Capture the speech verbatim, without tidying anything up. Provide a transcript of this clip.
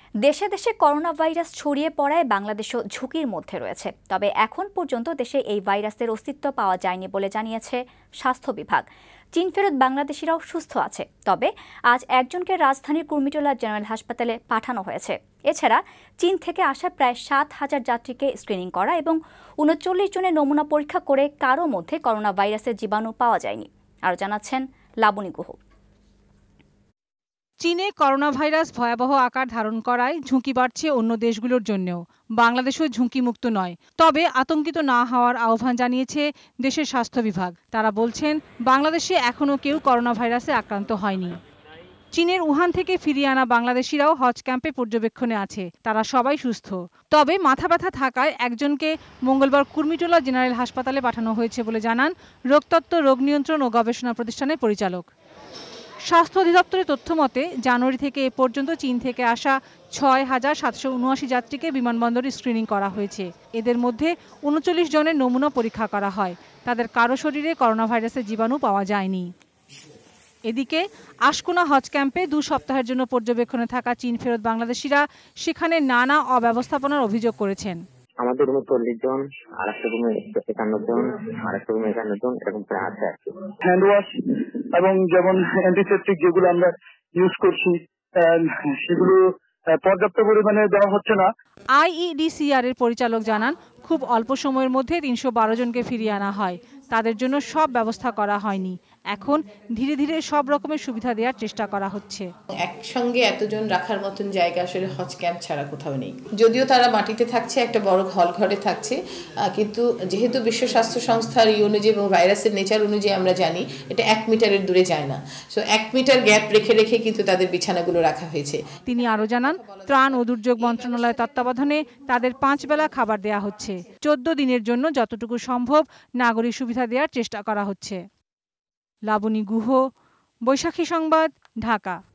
দেশে দেশে corona virus ছড়িয়ে পড়ায় বাংলাদেশও ঝুঁকির মধ্যে রয়েছে। তবে এখন পর্যন্ত দেশে এই ভাইরাসের অস্তিত্ব পাওয়া যায়নি বলে জানিয়েছে স্বাস্থ্য বিভাগ। চীন ফেরত বাংলাদেশিরাও সুস্থ আছে। তবে আজ একজনকে রাজধানীর কুর্মিটোলা জেনারেল হাসপাতালে পাঠানো হয়েছে। এছাড়া চীন থেকে আসা প্রায় সাত হাজার যাত্রীকে স্ক্রিনিং করা এবং উনচল্লিশ জনের নমুনা পরীক্ষা করে কারো মধ্যে করোনা ভাইরাসের জীবাণু পাওয়া যায়নি। আরও জানাচ্ছেন লাবণী গুহ। চীনে করোনা ভাইরাস ভয়াবহ আকার ধারণ করায় ঝুঁকি বাড়ছে অন্য দেশগুলোর জন্যও। বাংলাদেশও ঝুঁকিমুক্ত নয়, তবে আতঙ্কিত না হওয়ার আহ্বান জানিয়েছে দেশের স্বাস্থ্য বিভাগ। তারা বলছেন, বাংলাদেশে এখনও কেউ করোনা ভাইরাসে আক্রান্ত হয়নি। চীনের উহান থেকে ফিরিয়ে আনা বাংলাদেশিরাও হজ ক্যাম্পে পর্যবেক্ষণে আছে। তারা সবাই সুস্থ, তবে মাথা ব্যথা থাকায় একজনকে মঙ্গলবার কুর্মিটোলা জেনারেল হাসপাতালে পাঠানো হয়েছে বলে জানান রোগতত্ত্ব, রোগ নিয়ন্ত্রণ ও গবেষণা প্রতিষ্ঠানের পরিচালক। স্বাস্থ্য অধিদপ্তরের তথ্য মতে জানুয়ারি থেকে এ পর্যন্ত চীন থেকে আসা ছয় হাজার সাতশো উনআশি যাত্রীকে বিমানবন্দরে স্ক্রিনিং করা হয়েছে। এদের মধ্যে উনচল্লিশ জনের নমুনা পরীক্ষা করা হয়। তাদের কারো শরীরে করোনা ভাইরাসের জীবাণু পাওয়া যায়নি। এদিকে আশকোনা হজ ক্যাম্পে দু সপ্তাহের জন্য পর্যবেক্ষণে থাকা চীন ফেরত বাংলাদেশিরা সেখানে নানা অব্যবস্থাপনার অভিযোগ করেছেন। আমাদের রুমে চল্লিশ জন, আর একটা রুমে একান্ন জন, আর একটা রুমে একান্ন জন, এরকম প্রায় আছে আর কি। হ্যান্ড ওয়াশ এবং যেমন অ্যান্টিসেপটিক যেগুলো আমরা ইউজ করছি সেগুলো পর্যাপ্ত পরিমাণে দেওয়া হচ্ছে না। আইইডিসিআর এর পরিচালক জানান, খুব অল্প সময়ের মধ্যে তিনশো বারো জনকে ফিরিয়ে আনা হয়। তাদের জন্য সব ব্যবস্থা করা হয়নি। এখন ধীরে ধীরে সব রকমের সুবিধা দেওয়ার চেষ্টা করা হচ্ছে। একসঙ্গে এতজন রাখার মতন জায়গা আসলে হজ ক্যাম্প ছাড়া কোথাও নেই। যদিও তারা মাটিতে থাকছে, একটা বড় হল ঘরে থাকছে, কিন্তু যেহেতু বিশ্ব স্বাস্থ্য সংস্থার ই অনুযায়ী এবং ভাইরাসের নেচার অনুযায়ী আমরা জানি এটা এক মিটারের দূরে যায় না। সো এক মিটার গ্যাপ রেখে রেখে কিন্তু তাদের বিছানাগুলো রাখা হয়েছে। তিনি আরও জানান, ত্রাণ ও দুর্যোগ মন্ত্রণালয়ের তত্ত্বাবধানে তাদের পাঁচ বেলা খাবার দেয়া হচ্ছে। চোদ্দ দিনের জন্য যতটুকু সম্ভব নাগরিক সুবিধা দেওয়ার চেষ্টা করা হচ্ছে। লাবণী গুহ, বৈশাখী সংবাদ, ঢাকা।